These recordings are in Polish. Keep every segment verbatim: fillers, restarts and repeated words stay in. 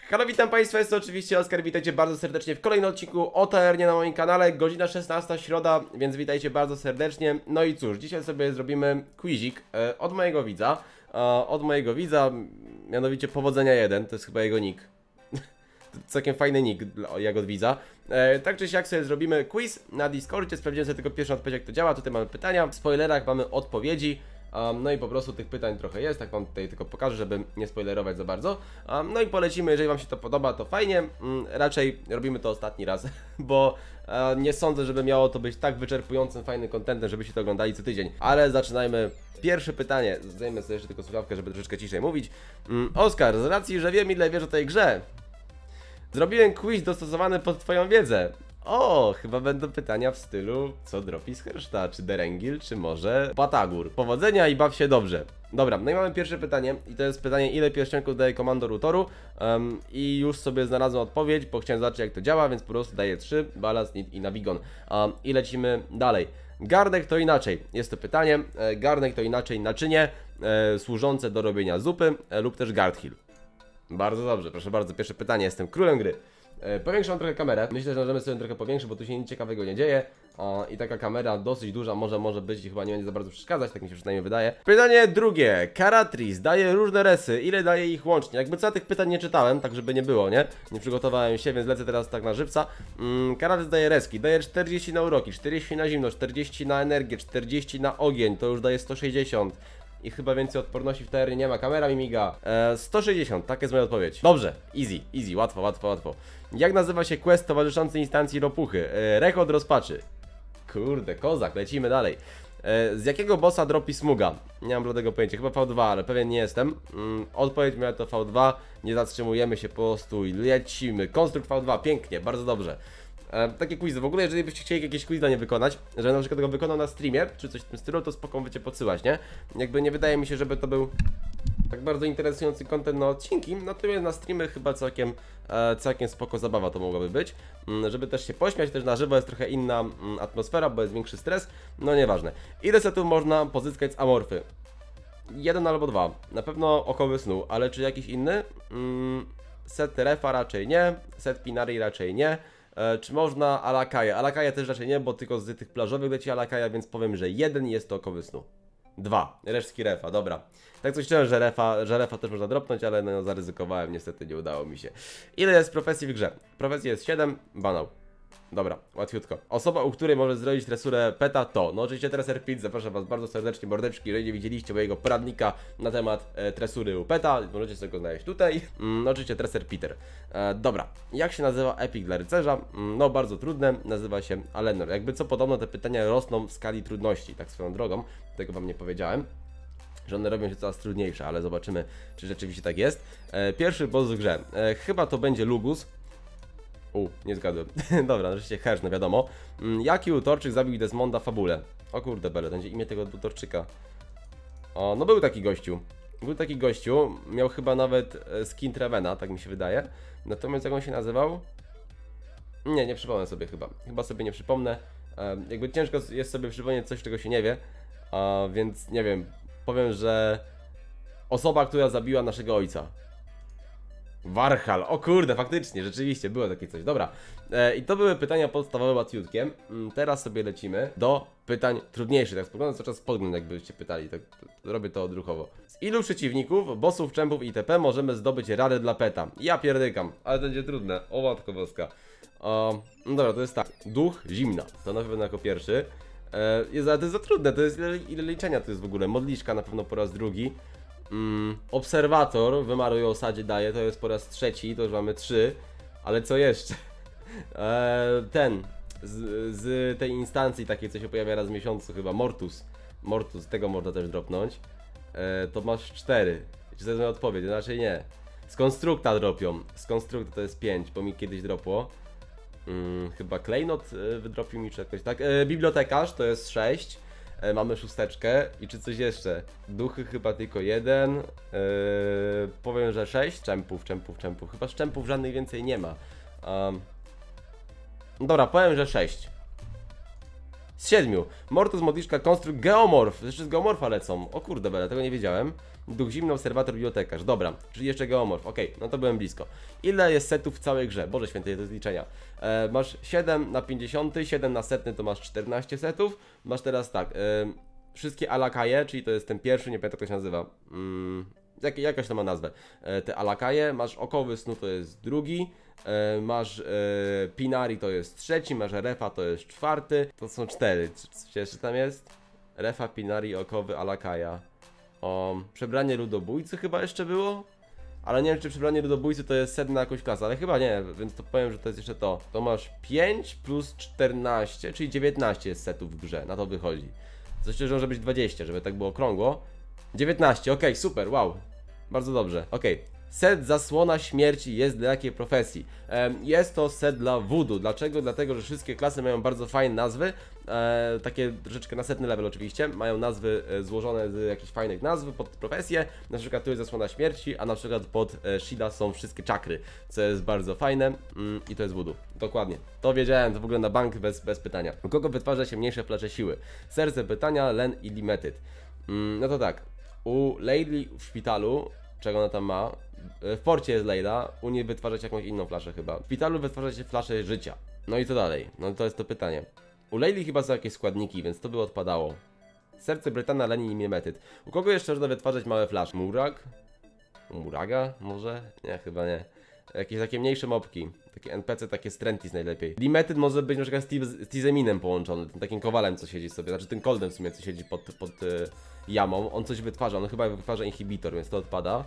Halo, witam Państwa, jest to oczywiście Oskar, witajcie bardzo serdecznie w kolejnym odcinku O T R nie na moim kanale, godzina szesnasta, środa, więc witajcie bardzo serdecznie. No i cóż, dzisiaj sobie zrobimy quizik e, od mojego widza, e, od mojego widza, mianowicie Powodzenia jeden, to jest chyba jego nick. Całkiem fajny nick jak od widza. E, tak czy siak sobie zrobimy quiz na Discordzie, sprawdziłem sobie tylko pierwszą odpowiedź, jak to działa. Tutaj mamy pytania, w spoilerach mamy odpowiedzi. Um, no i po prostu tych pytań trochę jest, tak wam tutaj tylko pokażę, żeby nie spoilerować za bardzo. Um, no i polecimy, jeżeli wam się to podoba, to fajnie. Um, raczej robimy to ostatni raz, bo um, nie sądzę, żeby miało to być tak wyczerpującym, fajnym contentem, żebyście to oglądali co tydzień. Ale zaczynajmy. Pierwsze pytanie, zdejmę sobie jeszcze tylko słuchawkę, żeby troszeczkę ciszej mówić. um, Oskar, z racji, że wiem, ile wiesz o tej grze, zrobiłem quiz dostosowany pod twoją wiedzę. O, chyba będą pytania w stylu, co dropi z Herszta, czy Derengil, czy może Patagur. Powodzenia i baw się dobrze. Dobra, no i mamy pierwsze pytanie i to jest pytanie, ile pierścionków daje komandor Utoru. um, I już sobie znalazłem odpowiedź, bo chciałem zobaczyć, jak to działa, więc po prostu daję trzy, Balast, Nit i Navigon. um, I lecimy dalej. Garnek to inaczej, jest to pytanie. e, Garnek to inaczej naczynie e, służące do robienia zupy e, lub też Gardhill. Bardzo dobrze, proszę bardzo, pierwsze pytanie, jestem królem gry. E, powiększam trochę kamerę, myślę, że możemy sobie trochę powiększyć, bo tu się nic ciekawego nie dzieje. O, i taka kamera dosyć duża może może być i chyba nie będzie za bardzo przeszkadzać, tak mi się przynajmniej wydaje. Pytanie drugie, Karatris daje różne resy, ile daje ich łącznie? Jakby co, ja tych pytań nie czytałem, tak żeby nie było, nie? Nie przygotowałem się, więc lecę teraz tak na żywca. mm, Karatris daje reski, daje czterdzieści na uroki, czterdzieści na zimno, czterdzieści na energię, czterdzieści na ogień, to już daje sto sześćdziesiąt. I chyba więcej odporności w teorii nie ma, kamera mi miga. eee, sto sześćdziesiąt, tak jest moja odpowiedź. Dobrze, easy, easy, łatwo, łatwo, łatwo. Jak nazywa się quest towarzyszący instancji ropuchy? Eee, Rechot rozpaczy. Kurde, kozak, lecimy dalej. eee, Z jakiego bossa dropi smuga? Nie mam bladego pojęcia, chyba V dwa, ale pewien nie jestem. mm, Odpowiedź miała to V dwa, nie zatrzymujemy się po prostu i lecimy. Konstrukt V dwa, pięknie, bardzo dobrze. E, takie quizy. W ogóle, jeżeli byście chcieli jakieś quiz dla nie wykonać, że na przykład go wykonał na streamie, czy coś w tym stylu, to spoko wiecie podsyłać, nie? Jakby nie wydaje mi się, żeby to był tak bardzo interesujący content na odcinki, natomiast na streamy chyba całkiem, e, całkiem spoko zabawa to mogłaby być. Mm, żeby też się pośmiać, też na żywo jest trochę inna mm, atmosfera, bo jest większy stres, no nieważne. Ile setów można pozyskać z Amorfy? Jeden albo dwa. Na pewno Okowy Snu, ale czy jakiś inny? Mm, set Refa raczej nie, set Pinari raczej nie. E, czy można Alakaja? Alakaja też raczej nie, bo tylko z tych plażowych leci Alakaja, więc powiem, że jeden jest to Okowy Snu. Dwa. Resztki Refa, dobra. Tak coś czułem, że Refa, że Refa też można dropnąć, ale no zaryzykowałem, niestety nie udało mi się. Ile jest profesji w grze? Profesji jest siedem, banał. Dobra, łatwiutko. Osoba, u której może zrobić tresurę peta to, no oczywiście Treser Pit, zapraszam was bardzo serdecznie, mordeczki, jeżeli nie widzieliście mojego poradnika na temat e, tresury u peta, możecie sobie go znaleźć tutaj. Mm, no oczywiście Treser Peter. E, dobra, jak się nazywa epik dla rycerza? Mm, no bardzo trudne, nazywa się Alenor. Jakby co, podobno te pytania rosną w skali trudności, tak swoją drogą, tego wam nie powiedziałem, że one robią się coraz trudniejsze, ale zobaczymy, czy rzeczywiście tak jest. E, pierwszy boss w grze, e, chyba to będzie Lugus. U, nie zgadłem. Dobra, oczywiście Hersz, no wiadomo. Mm, jaki utorczyk zabił Desmonda w fabule? O kurde bele, to będzie imię tego utorczyka. O, no był taki gościu. Był taki gościu, miał chyba nawet skin Trevena, tak mi się wydaje. Natomiast jak on się nazywał? Nie, nie przypomnę sobie chyba. Chyba sobie nie przypomnę. E, jakby ciężko jest sobie przypomnieć coś, czego się nie wie. A, więc nie wiem, powiem, że osoba, która zabiła naszego ojca. Warhal, o kurde, faktycznie, rzeczywiście, było takie coś, dobra. E, I to były pytania podstawowe łatwiutkie. Mm, teraz sobie lecimy do pytań trudniejszych, tak spoglądam cały czas podgląd, jakbyście pytali, tak to, robię to odruchowo. Z ilu przeciwników, bossów, czempów itp. możemy zdobyć radę dla peta? Ja pierdykam, ale to będzie trudne, o matko boska. O, no dobra, to jest tak, duch zimna, to na pewno jako pierwszy. E, jest, ale to jest za trudne, to jest ile, ile liczenia to jest w ogóle, modliszka na pewno po raz drugi. Mm, obserwator wymarłej osadzie daje, to jest po raz trzeci, to już mamy trzy. Ale co jeszcze? Eee, ten z, z tej instancji takiej, co się pojawia raz w miesiącu chyba, Mortus. Mortus, tego można też dropnąć. eee, To masz cztery. Czy to jest moja odpowiedź? Raczej nie. Z konstrukta dropią. Z konstrukta to jest pięć, bo mi kiedyś dropło. Hmm, chyba klejnot wydropił mi czy jakoś tak. eee, Bibliotekarz to jest sześć. E, mamy szósteczkę i czy coś jeszcze? Duchy chyba tylko jeden. e, Powiem, że sześć. Czempów, czempów, czempów. Chyba szczempów żadnych więcej nie ma. um, Dobra, powiem, że sześć. Z siedmiu. Mortus, Modliszka, Konstrukt, Geomorf. Jeszcze z Geomorfa lecą. O kurde bele, tego nie wiedziałem. Duch Zimny, Obserwator, Bibliotekarz. Dobra, czyli jeszcze Geomorf. Okej, okay, no to byłem blisko. Ile jest setów w całej grze? Boże święty, to jest liczenia. E, masz siedem na pięćdziesiąt, siedem na setny to masz czternaście setów. Masz teraz tak, e, wszystkie alakaje, czyli to jest ten pierwszy, nie pamiętam jak to się nazywa. Mm, jak, jakaś to ma nazwę. E, te alakaje, masz Okowy Snu, to jest drugi. E, masz e, Pinari, to jest trzeci. Masz Refa, to jest czwarty. To są cztery. Czy jeszcze tam jest? Refa, Pinari, Okowy, alakaja. O, przebranie ludobójcy chyba jeszcze było? Ale nie wiem, czy przebranie ludobójcy to jest set na jakąś klasę, ale chyba nie, więc to powiem, że to jest jeszcze to. To masz pięć plus czternaście, czyli dziewiętnaście jest setów w grze, na to wychodzi. Coś szczerze może być dwadzieścia, żeby tak było okrągło. dziewiętnaście, okej, okay, super, wow. Bardzo dobrze, okej. Okay. Set Zasłona Śmierci jest dla jakiej profesji? Jest to set dla voodoo. Dlaczego? Dlatego, że wszystkie klasy mają bardzo fajne nazwy. E, takie troszeczkę na setny level oczywiście. Mają nazwy e, złożone z jakichś fajnych nazw pod profesję. Na przykład tu jest Zasłona Śmierci, a na przykład pod e, Shida są wszystkie czakry, co jest bardzo fajne. Mm, I to jest voodoo. Dokładnie. To wiedziałem, to w ogóle na bank bez, bez pytania. U kogo wytwarza się mniejsze flasze siły? Serce pytania, Len i Limited. Mm, no to tak. U Lady w szpitalu, czego ona tam ma? W porcie jest Layla, u niej wytwarzać jakąś inną flaszę chyba. W szpitalu wytwarza się flaszę życia. No i co dalej? No to jest to pytanie. U Layli chyba są jakieś składniki, więc to by odpadało. Serce Brytana, Lenin i Mimetyt. U kogo jeszcze można wytwarzać małe flasze? Murag? U Muraga? Może? Nie, chyba nie. Jakieś takie mniejsze mopki. Takie N P C, takie Strentis najlepiej. Limetyt może być na przykład z Tizeminem połączony, tym takim kowalem, co siedzi sobie. Znaczy tym Coldem w sumie, co siedzi pod, pod y, jamą. On coś wytwarza, on chyba wytwarza inhibitor, więc to odpada.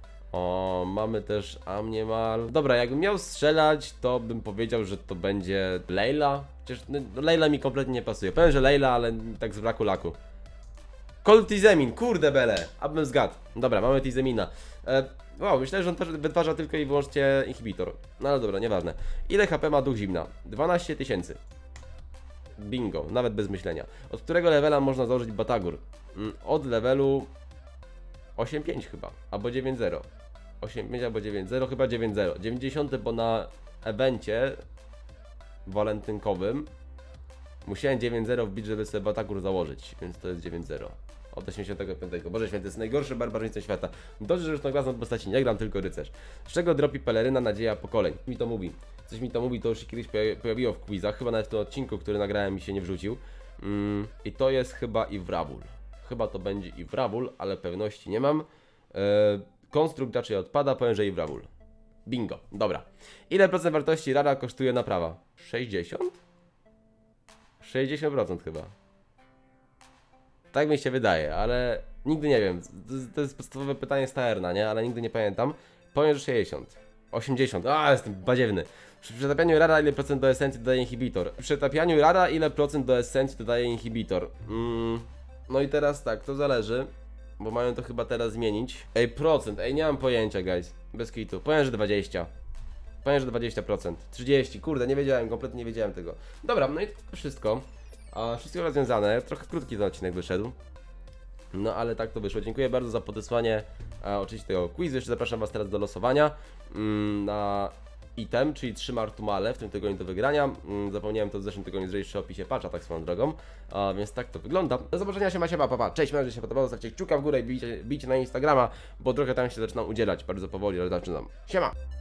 O, mamy też Amniemal. Dobra, jakbym miał strzelać, to bym powiedział, że to będzie Layla. Chociaż no, Layla mi kompletnie nie pasuje. Powiem, że Layla, ale tak z braku laku. Cold Tizemin, kurde bele, abym zgadł. Dobra, mamy Tizemina. E, wow, myślę, że on wytwarza tylko i wyłącznie inhibitor. No ale dobra, nieważne. Ile H P ma Duch Zimna? dwanaście tysięcy. Bingo, nawet bez myślenia. Od którego levela można założyć Batagur? Od levelu osiem pięć chyba, albo dziewięć zero. osiem pięć albo dziewięć zero, chyba dziewięć zero. dziewięćdziesiąt, bo na evencie walentynkowym musiałem dziewięć zero wbić, żeby sobie Batagur założyć, więc to jest dziewięć zero. Od osiemdziesiątego piątego. Boże święty, to jest najgorszy barbarzyńca świata. Dobrze, że już na własną postaci nie gram, tylko rycerz. Z czego dropi peleryna nadzieja pokoleń? Mi to mówi. Coś mi to mówi, to już się kiedyś pojawiło w quizach, chyba nawet w tym odcinku, który nagrałem, mi się nie wrzucił. Mm, I to jest chyba Iwrabul. Chyba to będzie Iwrabul, ale pewności nie mam. Eee, konstrukt raczej odpada, powiem, że Iwrabul. Bingo, dobra. Ile procent wartości rara kosztuje naprawa? sześćdziesiąt? sześćdziesiąt procent chyba. Tak mi się wydaje, ale nigdy nie wiem. To jest podstawowe pytanie z Taerna, nie? Ale nigdy nie pamiętam. Powiem, że sześćdziesiąt. osiemdziesiąt. A, jestem badziewny. Przy przetapianiu rara ile procent do esencji dodaje inhibitor? Przy przetapianiu rara ile procent do esencji dodaje inhibitor? Mm, no i teraz tak, to zależy. Bo mają to chyba teraz zmienić. Ej, procent, ej, nie mam pojęcia, guys. Bez kitu. Powiem, że dwadzieścia. Powiem, że dwadzieścia procent. trzydzieści, kurde, nie wiedziałem, kompletnie nie wiedziałem tego. Dobra, no i to wszystko. A wszystko rozwiązane. Trochę krótki ten odcinek wyszedł. No ale tak to wyszło. Dziękuję bardzo za podesłanie a, oczywiście tego quizu. Jeszcze zapraszam Was teraz do losowania mm, na item, czyli trzy martumale w tym tygodniu do wygrania. Mm, zapomniałem to w zeszłym tygodniu zrobić przy opisie patcha, tak swoją drogą. A, więc tak to wygląda. Do zobaczenia, się ma się ma, pa, pa. Cześć, mam nadzieję, że się podobało. Zostawcie kciuka w górę i bijcie, bijcie na Instagrama, bo trochę tam się zaczynam udzielać bardzo powoli, ale zaczynam. Siema!